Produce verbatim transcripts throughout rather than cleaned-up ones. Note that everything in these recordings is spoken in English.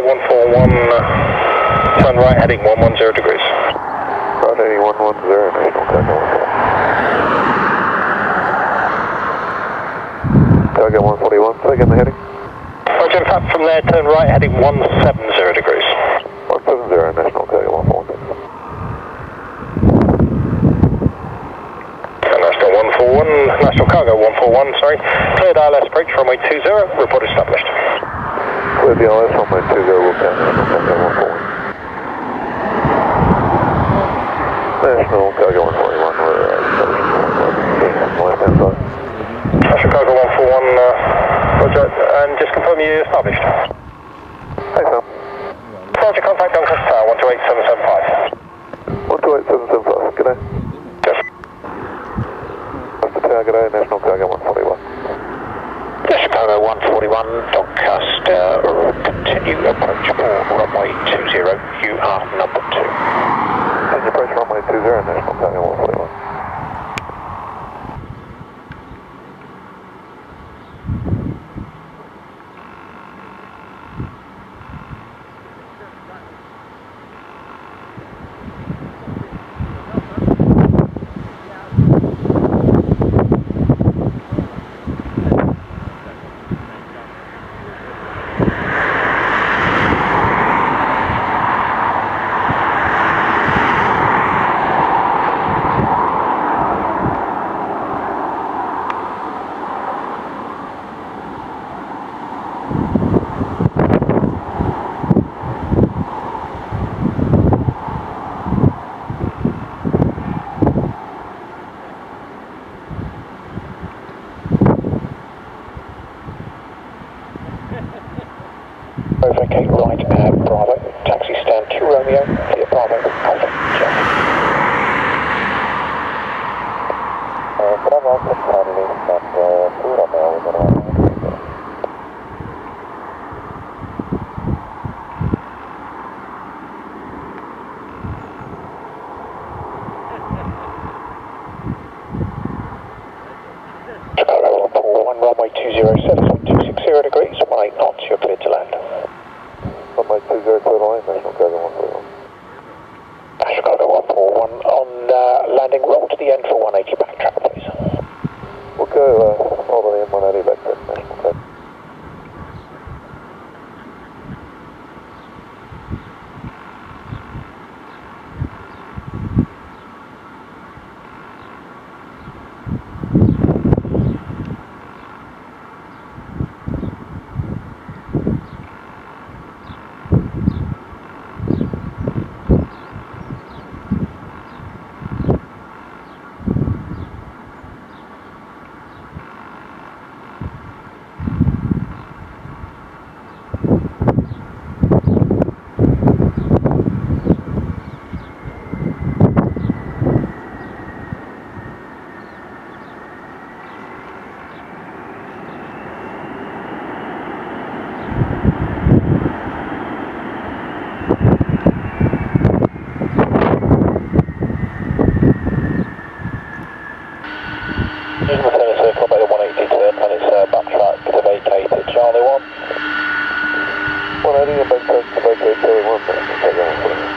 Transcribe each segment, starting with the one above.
one four one, uh, turn right heading one one zero degrees. Right heading one one zero, National Cargo one four one. Cargo one forty-one, so again the heading? Roger, in fact from there turn right heading one seven zero degrees. one seven zero, National Cargo one four one. National one four one, National Cargo one four one, sorry. Cleared I L S approach, runway two zero, report established. Cleared the I L S, runway two zero, will count National Cargo one four one. National Cargo one forty-one, we're uh, left hand side. National Cargo one four one, uh, Roger, and just confirm you established. Hey Sam. Roger, contact Doncaster Tower, one two eight seven seven five. one two eight seven seven five, good day. Yes. Tower, good day, National Cargo one forty-one. National Cargo one forty-one, Doncaster, continue approach for runway two zero, you are number two. Continue approach runway two zero, National Cargo one forty-one. Vacate right at Bravo, taxi stand two Romeo, clear Bravo, Alpha, check. Uh, Bravo, Conley, stand uh, two Romeo, we're going to Chicago one four one, runway two zero seven point two six zero degrees, one eight knots, you're cleared to land. Runway two zero clear line, National Cargo one forty-one. National Cargo one four one on uh, landing, roll to the end for one eighty backtrack, please. We'll go uh, all the way in one eighty backtrack, National Cargo. Just return a circle by the one eighty turn and it's uh, backtrack to vacate at Charlie one. one eighty and backtrack to vacate Charlie one, National Cargo one forty-one.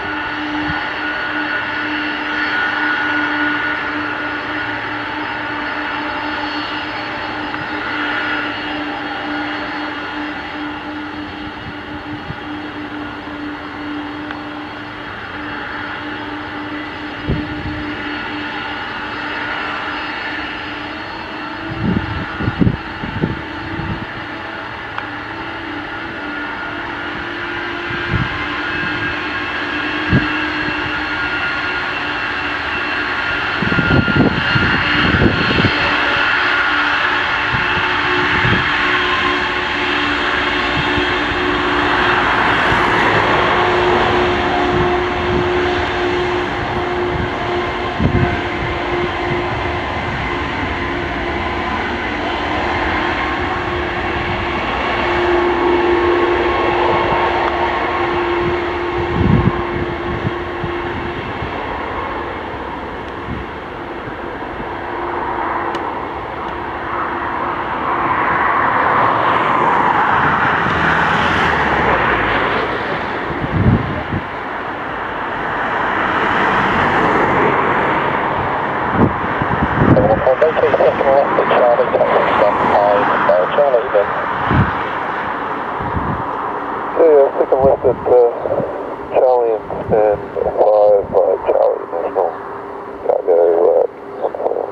second lift at uh, Charlie and stand five by Charlie National Cargo uh, one forty-one.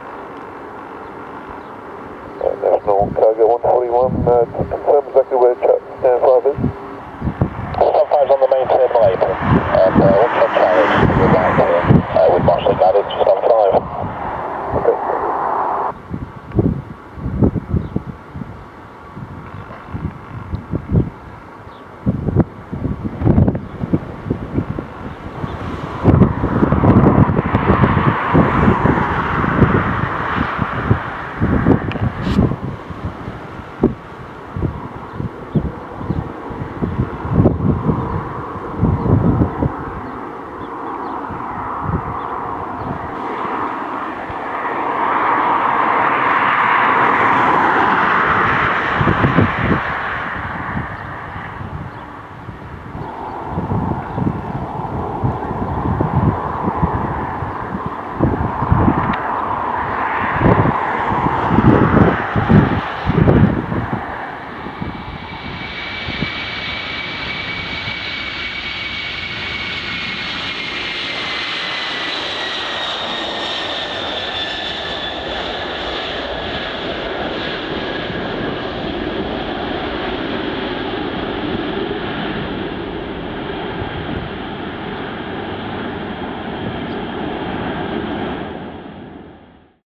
Uh, National Cargo one forty-one, uh, just confirm exactly where stand five is. Stand five's on the main terminal apron, and uh, what's on Charlie to the right.